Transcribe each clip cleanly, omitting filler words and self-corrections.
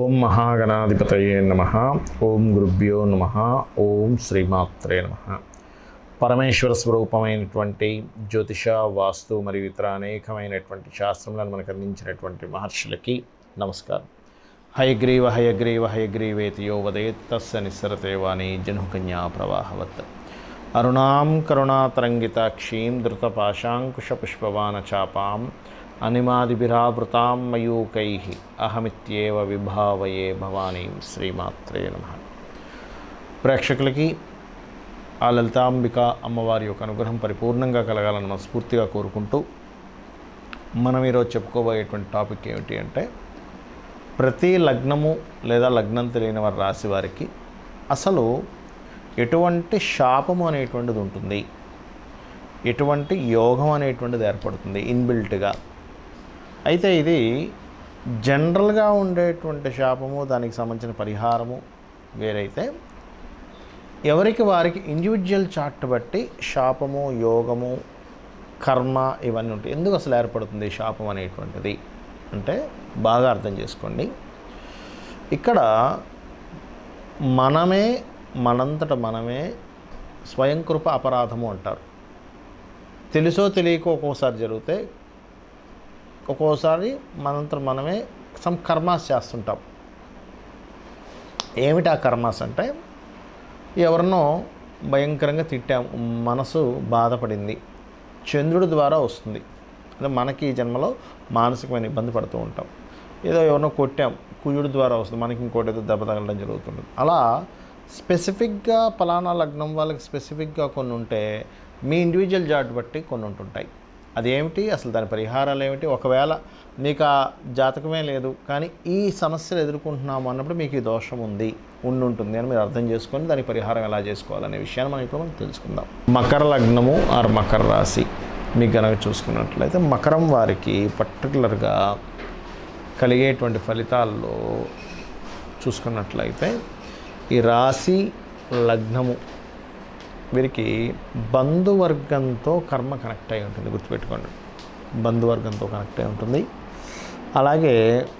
ఓం మహాగణాధిపతయే నమః. ఓం గురుభ్యో నమః. ఓం శ్రీమాత్రే నమః. పరమేశ్వర స్వరూపమైనటువంటి జ్యోతిష, వాస్తు మరియు ఇతర అనేకమైనటువంటి శాస్త్రములను మనకు అందించినటువంటి మహర్షులకి నమస్కారం. హయగ్రీవ హయగ్రీవ హయగ్రీవేతి యో వదేత్ తస్య నిస్సరతే వాణి జనుకన్యా ప్రవాహవత్. అరుణాం కరుణాతరంగితాక్షీం ధృతపాశాంకుశపుష్పవానచాపాం అనిమాదిభిరావృతాం మయూకైః అహమిత్యేవ విభావయే భవానీం. శ్రీమాత్రే నమః. ప్రేక్షకులకి ఆ లలితాంబిక అమ్మవారి యొక్క అనుగ్రహం పరిపూర్ణంగా కలగాలని మనస్ఫూర్తిగా కోరుకుంటూ మనం ఈరోజు చెప్పుకోబోయేటువంటి టాపిక్ ఏమిటి అంటే, ప్రతి లగ్నము లేదా లగ్నం తెలియని వారి రాశి వారికి అసలు ఎటువంటి శాపము అనేటువంటిది ఉంటుంది, ఎటువంటి యోగం అనేటువంటిది ఏర్పడుతుంది ఇన్బిల్ట్గా. అయితే ఇది జనరల్గా ఉండేటువంటి శాపము, దానికి సంబంధించిన పరిహారము వేరైతే, ఎవరికి వారికి ఇండివిజువల్ చార్ట్ బట్టి శాపము, యోగము, కర్మ ఇవన్నీ ఉంటాయి. ఎందుకు అసలు ఏర్పడుతుంది శాపం అనేటువంటిది అంటే బాగా అర్థం చేసుకోండి. ఇక్కడ మనంతట మనమే స్వయంకృప అపరాధము అంటారు. తెలుసో తెలియకో ఒక్కోసారి జరిగితే, ఒక్కోసారి మనంతట మనమే సమ్ కర్మాస్ చేస్తుంటాం. ఏమిటి ఆ కర్మాస్ అంటే, ఎవరినో భయంకరంగా తిట్టాం, మనసు బాధపడింది, చంద్రుడి ద్వారా వస్తుంది. అంటే మనకి ఈ జన్మలో మానసికమైన ఇబ్బంది పడుతూ ఉంటాం. ఏదో ఎవరినో కొట్టాం, కుజుడి ద్వారా వస్తుంది, మనకి ఇంకోటి ఏదో దెబ్బ తగలడం జరుగుతుంటుంది. అలా స్పెసిఫిక్గా పలానా లగ్నం వాళ్ళకి స్పెసిఫిక్గా కొన్ని ఉంటే, మీ ఇండివిజువల్ జాట్ బట్టి కొన్ని ఉంటుంటాయి. అదేమిటి, అసలు దాని పరిహారాలు ఏమిటి? ఒకవేళ మీకు ఆ జాతకమే లేదు కానీ ఈ సమస్యలు ఎదుర్కొంటున్నాము అన్నప్పుడు మీకు ఈ దోషం ఉంటుంది అని మీరు అర్థం చేసుకొని దాని పరిహారం ఎలా చేసుకోవాలనే విషయాన్ని మనం ఇప్పుడు తెలుసుకుందాం. మకర లగ్నము ఆర్ మకర రాశి మీకు కనుక చూసుకున్నట్లయితే, మకరం వారికి పర్టికులర్గా కలిగేటువంటి ఫలితాల్లో చూసుకున్నట్లయితే, ఈ రాశి లగ్నము వీరికి బంధువర్గంతో కర్మ కనెక్ట్ అయి ఉంటుంది. గుర్తుపెట్టుకోండి, బంధువర్గంతో కనెక్ట్ అయి ఉంటుంది. అలాగే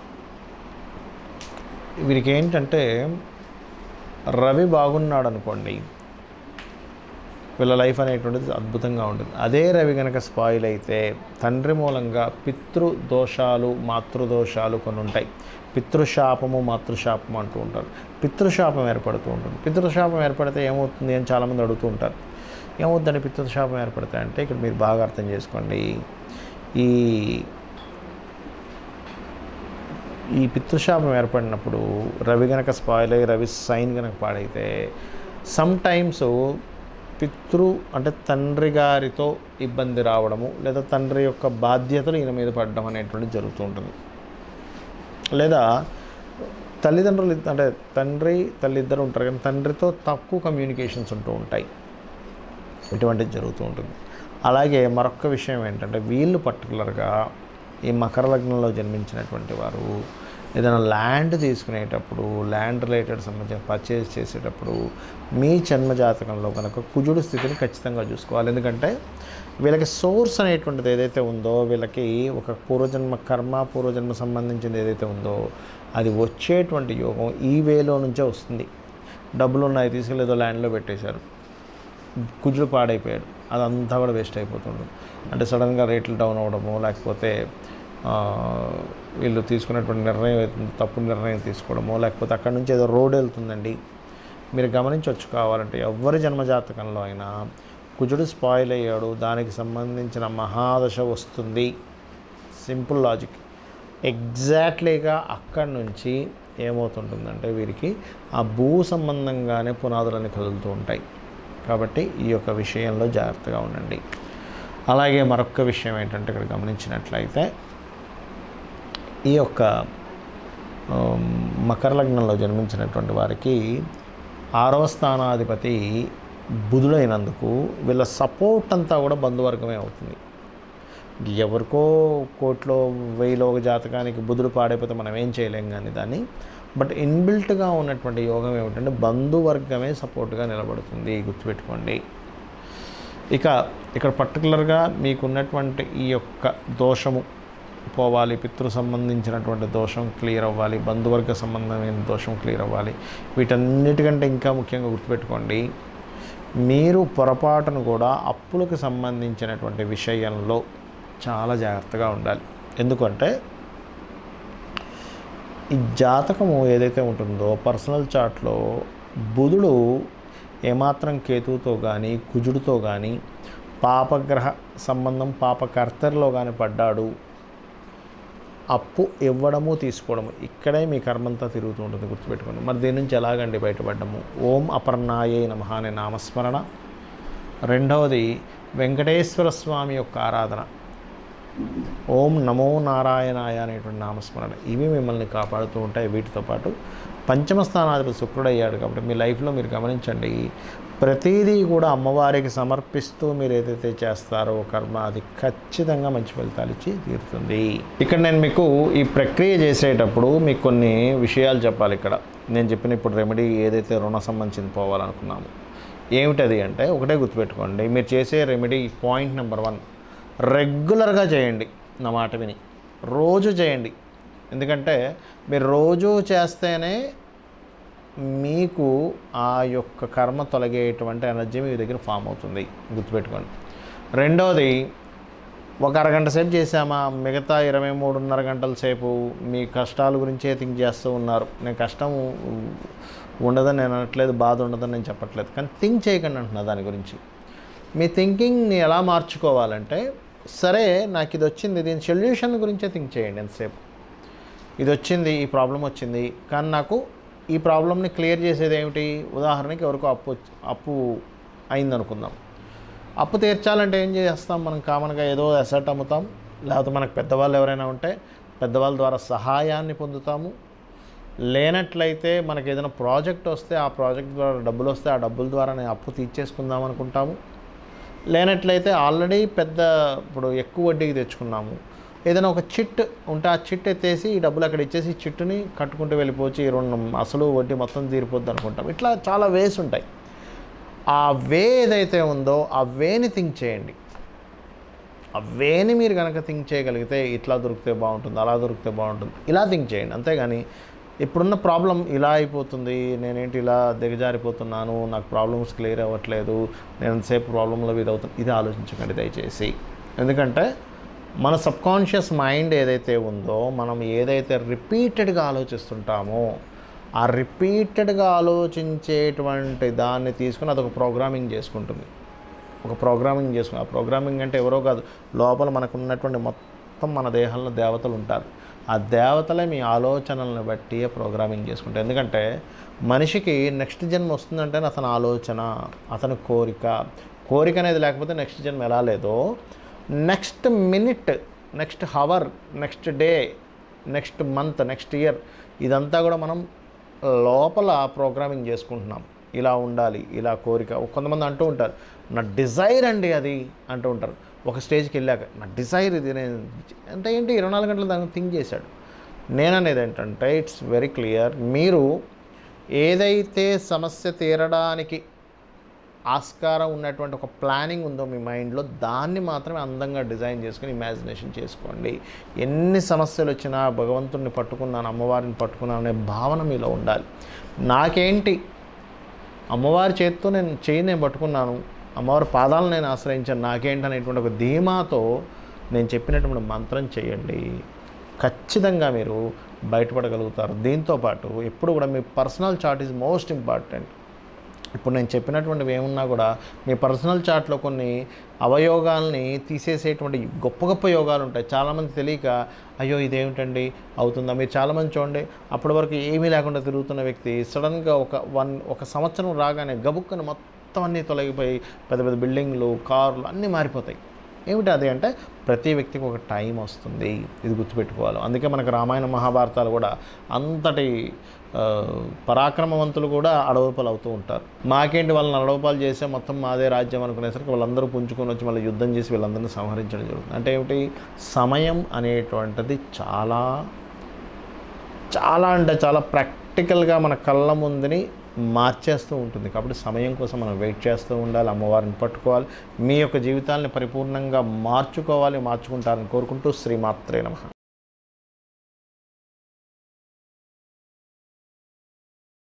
వీరికి ఏంటంటే, రవి బాగున్నాడు అనుకోండి, వీళ్ళ లైఫ్ అనేటువంటిది అద్భుతంగా ఉంటుంది. అదే రవి కనుక స్పాయిల్ అయితే తండ్రి మూలంగా పితృదోషాలు, మాతృదోషాలు కొన్ని ఉంటాయి. పితృశాపము, మాతృశాపము అంటూ ఉంటారు. పితృశాపం ఏర్పడుతూ ఉంటుంది. పితృశాపం ఏర్పడితే ఏమవుతుంది అని చాలామంది అడుగుతూ ఉంటారు. ఏమవుతుందండి పితృశాపం ఏర్పడితే అంటే, ఇక్కడ మీరు బాగా అర్థం చేసుకోండి. ఈ పితృశాపం ఏర్పడినప్పుడు రవి కనుక స్పాయిల్ అయ్యి, రవి సైన్ కనుక పాడైతే, సమ్ టైమ్స్ అంటే తండ్రి గారితో ఇబ్బంది రావడము, లేదా తండ్రి యొక్క బాధ్యతలు ఈయన మీద పడడం అనేటువంటిది జరుగుతూ ఉంటుంది. లేదా తల్లిదండ్రులు అంటే తండ్రి తల్లి ఇద్దరు ఉంటారు కానీ తండ్రితో తక్కువ కమ్యూనికేషన్స్ ఉంటూ ఉంటాయి. ఇటువంటిది జరుగుతూ ఉంటుంది. అలాగే మరొక విషయం ఏంటంటే, వీళ్ళు పర్టికులర్గా ఈ మకర లగ్నంలో జన్మించినటువంటి వారు ఏదైనా ల్యాండ్ తీసుకునేటప్పుడు, ల్యాండ్ రిలేటెడ్ సంబంధించిన పర్చేజ్ చేసేటప్పుడు మీ జన్మజాతకంలో కనుక కుజుడు స్థితిని ఖచ్చితంగా చూసుకోవాలి. ఎందుకంటే వీళ్ళకి సోర్స్ అనేటువంటిది ఏదైతే ఉందో, వీళ్ళకి ఒక పూర్వజన్మ కర్మ, పూర్వజన్మ సంబంధించింది ఏదైతే ఉందో, అది వచ్చేటువంటి యోగం ఈ వేలో నుంచే వస్తుంది. డబ్బులు ఉన్నాయి, తీసుకెళ్ళి ఏదో ల్యాండ్లో పెట్టేశారు, కుజుడు పాడైపోయాడు, అదంతా కూడా వేస్ట్ అయిపోతుంది. అంటే సడన్గా రేట్లు డౌన్ అవ్వడము, లేకపోతే వీళ్ళు తీసుకున్నటువంటి నిర్ణయం తప్పు నిర్ణయం తీసుకోవడము, లేకపోతే అక్కడి నుంచి ఏదో రోడ్ వెళ్తుందండి. మీరు గమనించవచ్చు, కావాలంటే ఎవరి జన్మజాతకంలో అయినా కుజుడు స్పాయిల్ అయ్యాడు, దానికి సంబంధించిన మహాదశ వస్తుంది. Simple logic. ఎగ్జాక్ట్లీగా అక్కడి నుంచి ఏమవుతుంటుందంటే, వీరికి ఆ భూ సంబంధంగానే పునాదులన్నీ కదులుతూ ఉంటాయి. కాబట్టి ఈ యొక్క విషయంలో జాగ్రత్తగా ఉండండి. అలాగే మరొక విషయం ఏంటంటే, ఇక్కడ గమనించినట్లయితే, ఈ యొక్క మకర లగ్నంలో జన్మించినటువంటి వారికి 6వ స్థానాధిపతి బుధుడైనందుకు వీళ్ళ సపోర్ట్ అంతా కూడా బంధువర్గమే అవుతుంది. ఎవరికో కోట్లో 1000లో ఒక జాతకానికి బుధుడు పాడైపోతే మనం ఏం చేయలేం కానీ దాన్ని. బట్ ఇన్బిల్ట్గా ఉన్నటువంటి యోగం ఏమిటంటే, బంధువర్గమే సపోర్ట్గా నిలబడుతుంది. గుర్తుపెట్టుకోండి. ఇక్కడ పర్టికులర్గా మీకున్నటువంటి ఈ యొక్క దోషము పోవాలి, పితృ సంబంధించినటువంటి దోషం క్లియర్ అవ్వాలి, బంధువర్గ సంబంధమైన దోషం క్లియర్ అవ్వాలి. వీటన్నిటికంటే ఇంకా ముఖ్యంగా గుర్తుపెట్టుకోండి, మీరు పొరపాటును కూడా అప్పులకు సంబంధించినటువంటి విషయంలో చాలా జాగ్రత్తగా ఉండాలి. ఎందుకంటే ఈ జాతకము ఏదైతే ఉంటుందో పర్సనల్ చార్ట్లో బుధుడు ఏమాత్రం కేతువుతో కానీ కుజుడితో కానీ పాపగ్రహ సంబంధం పాపకర్తరిలో కానీ పడ్డాడు, అప్పు ఇవ్వడము తీసుకోవడము ఇక్కడే మీ కర్మంతా తిరుగుతూ ఉంటుంది, గుర్తుపెట్టుకోండి. మరి దీని నుంచి ఎలాగండి బయటపడ్డము? ఓం అపర్ణాయే నమః అనే నామస్మరణ. రెండవది వెంకటేశ్వర స్వామి యొక్క ఆరాధన, ఓం నమో నారాయణాయ అనేటువంటి నామస్మరణ. ఇవి మిమ్మల్ని కాపాడుతూ ఉంటాయి. వీటితో పాటు పంచమ స్థానాధిపతి శుక్రుడు అయ్యాడు కాబట్టి మీ లైఫ్లో మీరు గమనించండి, ప్రతిదీ కూడా అమ్మవారికి సమర్పిస్తూ మీరు ఏదైతే చేస్తారో కర్మ అది ఖచ్చితంగా మంచి ఫలితాలు ఇచ్చి తీరుతుంది. ఇక్కడ నేను మీకు ఈ ప్రక్రియ చేసేటప్పుడు మీకు కొన్ని విషయాలు చెప్పాలి. ఇక్కడ నేను చెప్పిన ఇప్పుడు రెమెడీ ఏదైతే రుణ సంబంధించింది పోవాలనుకున్నాము ఏమిటది అంటే, ఒకటే గుర్తుపెట్టుకోండి, మీరు చేసే రెమెడీ పాయింట్ నెంబర్ 1, రెగ్యులర్గా చేయండి. నా మాట విని రోజు చేయండి. ఎందుకంటే మీరు రోజు చేస్తేనే మీకు ఆ యొక్క కర్మ తొలగేటువంటి ఎనర్జీ మీ దగ్గర ఫామ్ అవుతుంది, గుర్తుపెట్టుకోండి. రెండవది, ఒక అరగంట సేపు చేసామా, మిగతా 23.5 గంటల సేపు మీ కష్టాల గురించే థింక్ చేస్తూ ఉన్నారు. నేను కష్టం ఉండదని నేను అనట్లేదు, బాధ ఉండదని నేను చెప్పట్లేదు, కానీ థింక్ చేయకండి అంటున్నా దాని గురించి. మీ థింకింగ్ని ఎలా మార్చుకోవాలంటే, సరే నాకు ఇది వచ్చింది, దీని సొల్యూషన్ గురించే థింక్ చేయండి. ఎంతసేపు ఇది వచ్చింది, ఈ ప్రాబ్లం వచ్చింది, కానీ నాకు ఈ ప్రాబ్లమ్ని క్లియర్ చేసేది ఏమిటి? ఉదాహరణకి ఎవరికో అప్పు అయిందనుకుందాం. అప్పు తీర్చాలంటే ఏం చేస్తాం? మనం కామన్గా ఏదో అసెట్ అమ్ముతాం, లేకపోతే మనకు పెద్దవాళ్ళు ఎవరైనా ఉంటే పెద్దవాళ్ళ ద్వారా సహాయాన్ని పొందుతాము. లేనట్లయితే మనకు ఏదైనా ప్రాజెక్ట్ వస్తే ఆ ప్రాజెక్ట్ ద్వారా డబ్బులు వస్తే ఆ డబ్బుల ద్వారా నేను అప్పు తీర్చేసుకుందాం అనుకుంటాము. లేనట్లయితే ఆల్రెడీ ఇప్పుడు ఎక్కువ వడ్డీకి తెచ్చుకున్నాము, ఏదైనా ఒక చిట్ ఉంటే ఆ చిట్ ఎత్తేసి ఈ డబ్బులు అక్కడ ఇచ్చేసి చిట్టుని కట్టుకుంటూ వెళ్ళిపోవచ్చు, ఈ రెండు అసలు వడ్డీ మొత్తం తీరిపోద్ది అనుకుంటాం. ఇట్లా చాలా వేస్ ఉంటాయి. ఆ వే ఏదైతే ఉందో ఆ వేని థింక్ చేయండి. ఆ వేని మీరు కనుక థింక్ చేయగలిగితే ఇట్లా దొరికితే బాగుంటుంది, అలా దొరికితే బాగుంటుంది, ఇలా థింక్ చేయండి. అంతేగాని ఇప్పుడున్న ప్రాబ్లం ఇలా అయిపోతుంది, నేనేంటి ఇలా దిగజారిపోతున్నాను, నాకు ప్రాబ్లమ్స్ క్లియర్ అవ్వట్లేదు, నేను ఎంతసేపు ప్రాబ్లంలో ఇది ఇది ఆలోచించకండి దయచేసి. ఎందుకంటే మన సబ్కాన్షియస్ మైండ్ ఏదైతే ఉందో, మనం ఏదైతే రిపీటెడ్గా ఆలోచిస్తుంటామో ఆ రిపీటెడ్గా ఆలోచించేటువంటి దాన్ని తీసుకుని అదొక ప్రోగ్రామింగ్ చేసుకుంటుంది. ఆ ప్రోగ్రామింగ్ అంటే ఎవరో కాదు, లోపల మనకు ఉన్నటువంటి మొత్తం మన దేహంలో దేవతలు ఉంటారు. ఆ దేవతలే మీ ఆలోచనలను బట్టి ప్రోగ్రామింగ్ చేసుకుంటారు. ఎందుకంటే మనిషికి నెక్స్ట్ జన్మ వస్తుందంటే అతని ఆలోచన, అతని కోరిక అనేది లేకపోతే నెక్స్ట్ జన్మ ఎలా లేదో, next minute, next hour, next day, next month, next year ఇదంతా కూడా మనం లోపల ప్రోగ్రామింగ్ చేసుకుంటున్నాం. ఇలా ఉండాలి, ఇలా కోరిక. కొంతమంది అంటూ ఉంటారు, నా డిజైర్ అండి అది అంటూ ఉంటారు. ఒక స్టేజ్కి వెళ్ళాక నా డిజైర్ ఇది, నేను అంటే ఏంటి 24 గంటలు దాన్ని థింక్ చేశాడు. నేననేది ఏంటంటే ఇట్స్ వెరీ క్లియర్, మీరు ఏదైతే సమస్య తీరడానికి ఆస్కారం ఉన్నటువంటి ఒక ప్లానింగ్ ఉందో మీ మైండ్లో, దాన్ని మాత్రమే అందంగా డిజైన్ చేసుకుని ఇమాజినేషన్ చేసుకోండి. ఎన్ని సమస్యలు వచ్చినా భగవంతుడిని పట్టుకున్నాను, అమ్మవారిని పట్టుకున్నాను అనే భావన మీలో ఉండాలి. నాకేంటి, అమ్మవారి చేతితో నేను పట్టుకున్నాను, అమ్మవారి పాదాలను నేను ఆశ్రయించాను, నాకేంటి అనేటువంటి ఒక ధీమాతో నేను చెప్పినటువంటి మంత్రం చేయండి. ఖచ్చితంగా మీరు బయటపడగలుగుతారు. దీంతోపాటు ఎప్పుడు కూడా మీ personal chart is most important. ఇప్పుడు నేను చెప్పినటువంటివి ఏమున్నా కూడా మీ పర్సనల్ చార్ట్లో కొన్ని అవయోగాల్ని తీసేసేటువంటి గొప్ప గొప్ప యోగాలు ఉంటాయి. చాలామంది తెలియక అయ్యో ఇదేమిటండి అవుతుందా. మీరు చాలామంది చూడండి, అప్పటి వరకు ఏమీ లేకుండా తిరుగుతున్న వ్యక్తి సడన్గా ఒక సంవత్సరం రాగానే గబుక్కని మొత్తం అన్నీ తొలగిపోయి పెద్ద పెద్ద బిల్డింగ్లు, కార్లు అన్నీ మారిపోతాయి. ఏమిటి అది అంటే ప్రతి వ్యక్తికి ఒక టైం వస్తుంది, ఇది గుర్తుపెట్టుకోవాలి. అందుకే మనకు రామాయణ మహాభారతాలు కూడా అంతటి పరాక్రమవంతులు కూడా అడవుపాలు అవుతూ ఉంటారు. మాకేంటి వాళ్ళని అడవుపాలు చేస్తే మొత్తం మాదే రాజ్యం అనుకునేసరికి వాళ్ళందరూ పుంజుకొని వచ్చి మళ్ళీ యుద్ధం చేసి వీళ్ళందరినీ సంహరించడం జరుగుతుంది. అంటే ఏమిటి, సమయం అనేటువంటిది చాలా చాలా అంటే చాలా ప్రాక్టికల్గా మన కళ్ళ ముందుని మార్చేస్తూ ఉంటుంది. కాబట్టి సమయం కోసం మనం వెయిట్ చేస్తూ ఉండాలి, అమ్మవారిని పట్టుకోవాలి, మీ యొక్క జీవితాలను పరిపూర్ణంగా మార్చుకోవాలి, మార్చుకుంటారని కోరుకుంటూ శ్రీమాత్రే నమః.